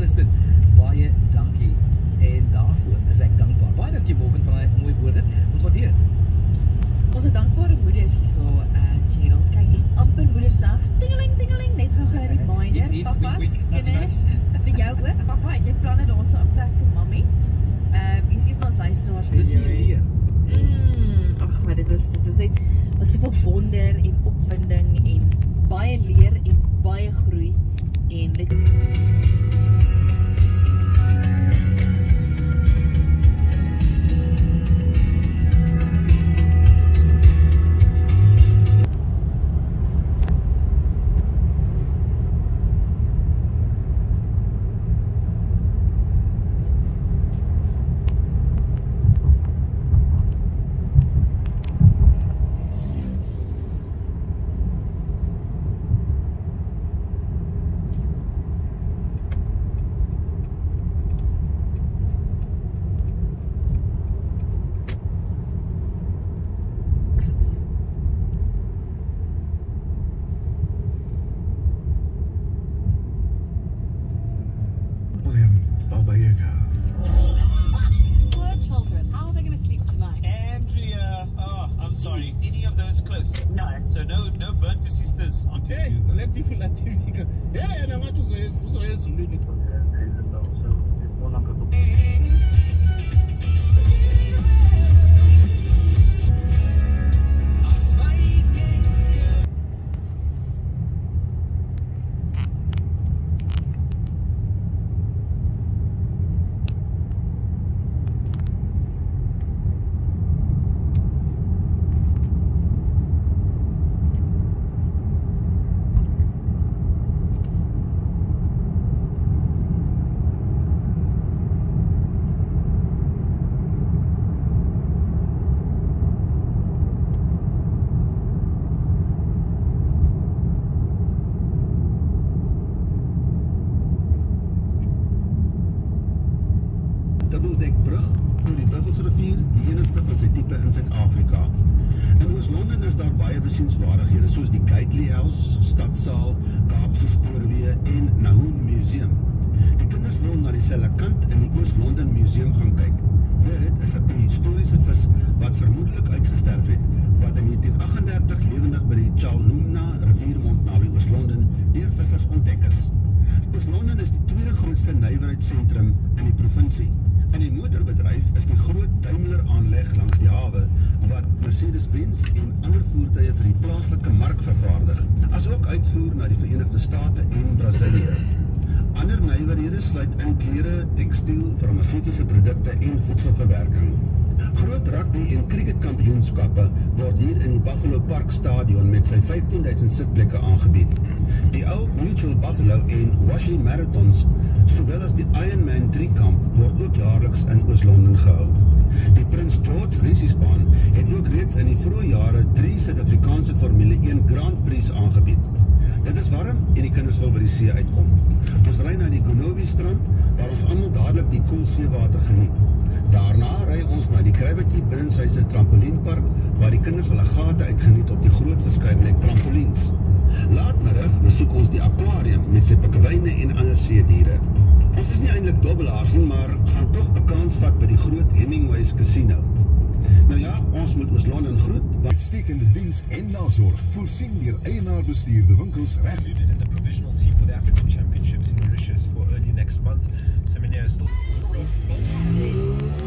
Christen, baie dankie. En daarvoor is ek dankbaar. Baie dankie Morgan vir daai mooi woorde. Ons waardeer dit. Ons is dankbare moeders hierso, Gerald. Kyk, dis amper Moedersdag. Tingeling, tingeling, net gou 'n reminder. Papa's, kinders, vir jou ook. Papa, het jy planne daarso 'n plek vir mami? Is een van ons luisteraars Dis hier. Ag, maar dit is net soveel wonder en opwinding en baie leer en baie groei en dit Poor children, how are they going to sleep tonight? Andrea, oh, I'm sorry. Any of those close? No. So no bird for sisters on Tuesdays. Let people at TV. Yeah, no, what was Dubbeldekbrug oor die Buffelsrivier, die enigste van sy tipe in Suid-Afrika. In Oos-London is daar baie besienswaardighede soos die Gately House, Stadsaal, Kaapse Spoorweë en Nahoon Museum. Die kinders wil na dieselfde kant in die Oos-London Museum gaan kyk. Dit is 'n prehistoriese vis wat vermoedelik uitgesterf het, wat in 1938 lewendig by die Chalnumna riviermond naby Oos-London deur vissers ontdek is. Oos-London is die tweede grootste nywerheidsentrum in die provinsie. In die motorbedryf is die groot Daimler aanleg langs die hawe wat Mercedes-Benz en ander voertuie vir die plaaslike mark vervaardig, asook uitvoer na die Verenigde State en Brazilië. Ander nywerhede sluit in klere, tekstiel, farmaseutiese produkte en voedselverwerking. Groot rugby en cricketkampioenskappe word hier in die Buffalo Park Stadion met sy 15.000 sitplekke aangebied. Die Old Mutual Buffalo en Washi Marathons, sowel as die Ironman 3-kamp, word ook jaarliks in Oos-London gehou. Die Prince George Racesbaan het ook reeds in die vroeë jare 3 Suid-Afrikaanse Formule 1 Grand Prix aangebied. Dit is warm en die kinders wil by die see uitkom. Ons ry na die Gonobi strand, waar ons almal dadelik die koel seewater geniet. Daarna ry ons na die Gravity Binnenshuise trampolienpark, waar die kinders hulle gate uitgeniet op die groot verskeidenheid trampoliens. Laatmiddag besoek ons die aquarium met sy pikkewyne en ander seediere. Ons is nie eintlik dobbelaars nie, maar gaan tog 'n kans vat by die groot Hemingway's Casino. Nou ja, ons moet Oos-London groet. Uitstekende diens en nazorg voorsien deur eienaar-bestuurde winkels reg. Included in the provisional team for the African Championships in Mauritius for early next month. Seminary is still... With Nick Hammond.